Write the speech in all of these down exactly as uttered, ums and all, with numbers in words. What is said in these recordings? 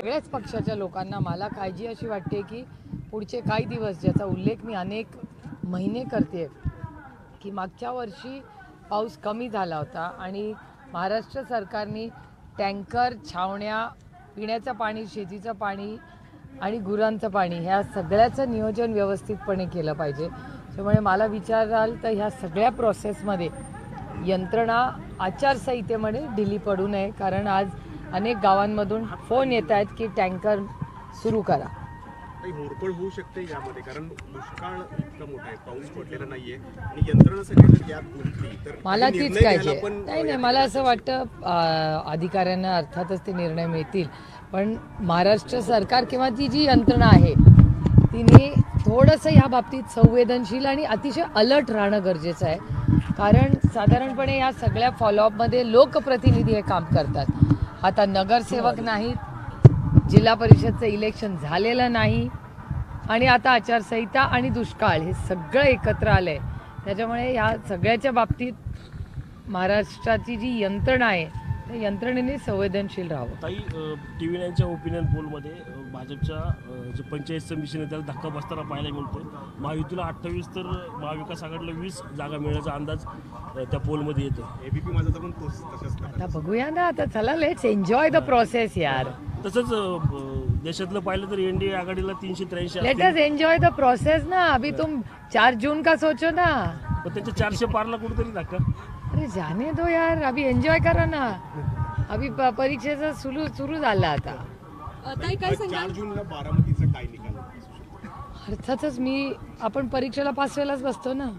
सगळ्याच पक्षाच्या लोकांना मला काळजी अशी वाटते की पुढचे काही दिवस, ज्याचा उल्लेख मी अनेक महिने करते, की मागच्या वर्षी पाऊस कमी झाला होता आणि महाराष्ट्र सरकारने टँकर, छावण्या, पिण्याचं पाणी, शेतीचं पाणी आणि गुरांचं पाणी ह्या सगळ्याचं नियोजन व्यवस्थितपणे केलं पाहिजे. त्यामुळे मला विचाराल तर ह्या सगळ्या प्रोसेसमध्ये यंत्रणा आचारसंहितेमध्ये ढिली पडू नये, कारण आज अनेक गावांमधून फोन येत आहेत की टँकर सुरू करा. होरपळ होऊ शकते यामध्ये, कारण दुष्काळ इतका मोठा आहे, पाऊस पडलेला नाहीये आणि यंत्रणा सगळी जर यात गुंतली तर मला तीच काळजी आहे. नाही नाही मला असं वाटतं अधिकाऱ्यांना अर्थातच ते निर्णय मिळतील, पण महाराष्ट्र सरकार किंवा ती जी यंत्रणा आहे तिने थोडंसं ह्या बाबतीत संवेदनशील आणि अतिशय अलर्ट राहणं गरजेचं आहे. कारण साधारणपणे या सगळ्या फॉलोअपमध्ये लोकप्रतिनिधी हे काम करतात. आता नगरसेवक नाहीत, जिल्हा परिषदचं इलेक्शन झालेलं नाही आणि आता आचारसंहिता आणि दुष्काळ हे सगळं एकत्र आलं आहे. त्याच्यामुळे ह्या सगळ्याच्या बाबतीत महाराष्ट्राची जी यंत्रणा आहे त्या यंत्रणेने संवेदनशील राहावं. ताई, टी व्ही नाईनच्या ओपिनियन पोलमध्ये भाजपच्या जे पंचायत समितीने त्याला धक्का बसताना पाहायला मिळतोय. महायुतीला अठ्ठावीस तर महाविकास आघाडीला वीस जागा मिळण्याचा अंदाज त्या पोलमध्ये येतो. एबीपी माझा पण तोच तसंच. आता बघूया ना, आता चला लेट्स एन्जॉय द प्रोसेस यार. तसंच देशातलं पाहिलं तर एनडीए आघाडीला तीनशे त्र्याऐंशी. Let us enjoy the process ना. अभी तुम चार जून का सोचो ना. पण त्यांच्या चारशे पारला कुठेतरी धक्का. अरे जाने दो यार, अभी एन्जॉय करा ना. अभी परीक्षेचं सुरू सुरू झालं आता. चार जूनला बारामतीचा काय निकाल? अर्थातच मी आपण परीक्षेला पास व्हायलाच बसतो ना.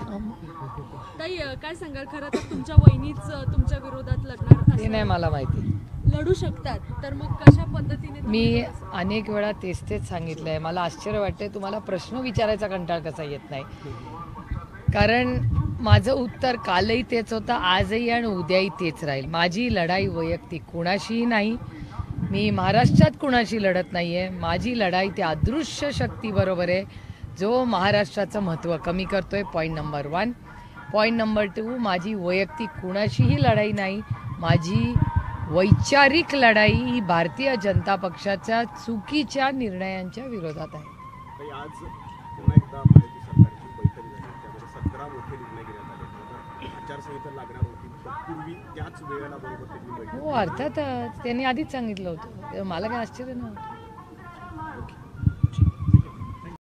ताई, काय सांगाल, खरं तर तुमच्या वहिनीच तुमच्या विरोधात लढणार ते नाही मला माहिती. लढू शकतात, तर मग कशा पद्धतीने? मी अनेक वेळा तेच तेच सांगितलंय. मला आश्चर्य वाटतंय तुम्हाला प्रश्न विचारायचा कंटाळ कसा येत नाही. कारण माझं उत्तर कालही तेच होतं, आजही आणि उद्याही तेच राहील. माझी लढाई वैयक्तिक कुणाशीही नाही. मी महाराष्ट्रात कुणाशी लढत नाही आहे. माझी लढाई त्या अदृश्य शक्तीबरोबर आहे जो महाराष्ट्राचं महत्त्व कमी करतोय. Point number one. Point number two, माझी वैयक्तिक कुणाशीही लढाई नाही. माझी वैचारिक लढाई ही भारतीय जनता पक्षाच्या चुकीच्या निर्णयांच्या विरोधात आहे. आज पुन्हा एकदा महायुती सरकारची बैठक झाली, त्यामध्ये सतरा मोठे निर्णय घेण्यात आले. आचारसंहिता लागणार होती, पूर्वी त्याच वेळेला बरोबर त्यांनी बैठक. हो अर्थातच त्यांनी आधीच सांगितलं होतं, मला काय आश्चर्य नव्हतं.